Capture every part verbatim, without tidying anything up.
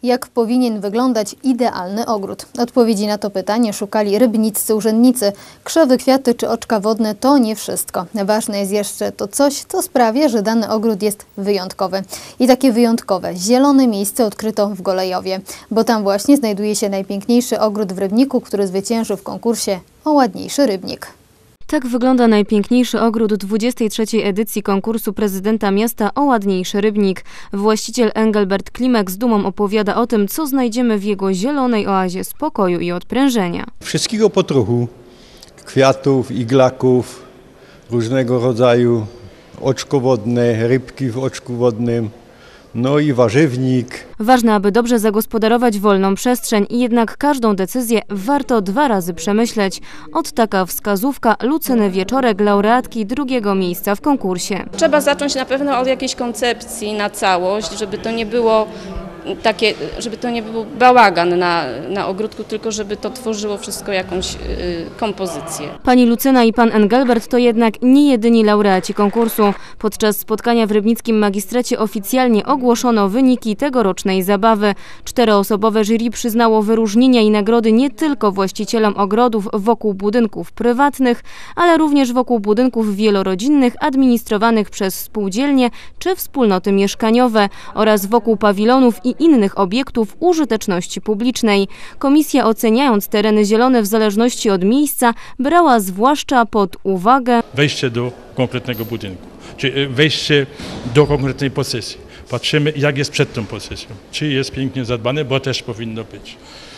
Jak powinien wyglądać idealny ogród? Odpowiedzi na to pytanie szukali rybniccy urzędnicy. Krzewy, kwiaty czy oczka wodne to nie wszystko. Ważne jest jeszcze to coś, co sprawia, że dany ogród jest wyjątkowy. I takie wyjątkowe, zielone miejsce odkryto w Golejowie, bo tam właśnie znajduje się najpiękniejszy ogród w Rybniku, który zwyciężył w konkursie o ładniejszy rybnik. Tak wygląda najpiękniejszy ogród dwudziestej trzeciej edycji konkursu prezydenta miasta o ładniejszy rybnik. Właściciel Engelbert Klimek z dumą opowiada o tym, co znajdziemy w jego zielonej oazie spokoju i odprężenia. Wszystkiego po trochu. Kwiatów, iglaków, różnego rodzaju oczko wodne, rybki w oczku wodnym. No i warzywnik. Ważne, aby dobrze zagospodarować wolną przestrzeń i jednak każdą decyzję warto dwa razy przemyśleć. Ot taka wskazówka Lucyny Wieczorek, laureatki drugiego miejsca w konkursie. Trzeba zacząć na pewno od jakiejś koncepcji na całość, żeby to nie było takie, żeby to nie był bałagan na, na ogródku, tylko żeby to tworzyło wszystko jakąś y, kompozycję. Pani Lucyna i pan Engelbert to jednak nie jedyni laureaci konkursu. Podczas spotkania w rybnickim magistracie oficjalnie ogłoszono wyniki tegorocznej zabawy. Czteroosobowe jury przyznało wyróżnienia i nagrody nie tylko właścicielom ogrodów wokół budynków prywatnych, ale również wokół budynków wielorodzinnych administrowanych przez spółdzielnie czy wspólnoty mieszkaniowe oraz wokół pawilonów i innych obiektów użyteczności publicznej. Komisja, oceniając tereny zielone w zależności od miejsca, brała zwłaszcza pod uwagę wejście do konkretnego budynku, czy wejście do konkretnej posesji. Patrzymy, jak jest przed tą posesją, czy jest pięknie zadbane, bo też powinno być.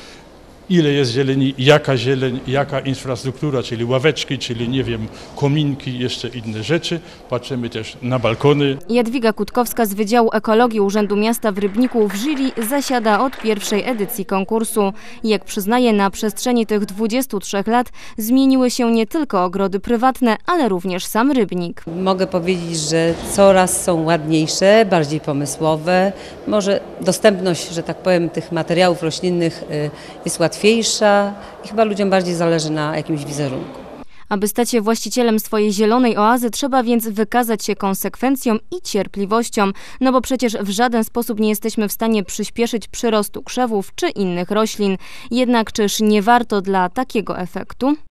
Ile jest zieleni, jaka zieleń, jaka infrastruktura, czyli ławeczki, czyli nie wiem, kominki, jeszcze inne rzeczy. Patrzymy też na balkony. Jadwiga Kutkowska z Wydziału Ekologii Urzędu Miasta w Rybniku w jury zasiada od pierwszej edycji konkursu. Jak przyznaje, na przestrzeni tych dwudziestu trzech lat zmieniły się nie tylko ogrody prywatne, ale również sam Rybnik. Mogę powiedzieć, że coraz są ładniejsze, bardziej pomysłowe. Może dostępność, że tak powiem, tych materiałów roślinnych jest łatwiejsza. łatwiejsza i chyba ludziom bardziej zależy na jakimś wizerunku. Aby stać się właścicielem swojej zielonej oazy, trzeba więc wykazać się konsekwencją i cierpliwością, no bo przecież w żaden sposób nie jesteśmy w stanie przyspieszyć przyrostu krzewów czy innych roślin. Jednak czyż nie warto dla takiego efektu?